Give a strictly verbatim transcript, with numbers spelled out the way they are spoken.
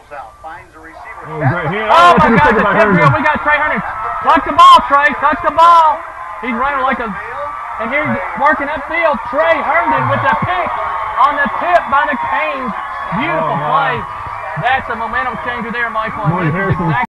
Oh, great. He, Oh, my God, the tip reel. We got Tre Herndon. Touch the ball, Tre. Touch the ball. He's running like a... And here's working upfield. Tre Herndon with the pick on the tip by the Canes. Beautiful oh, wow. play. That's a momentum changer there, Michael. And this is exactly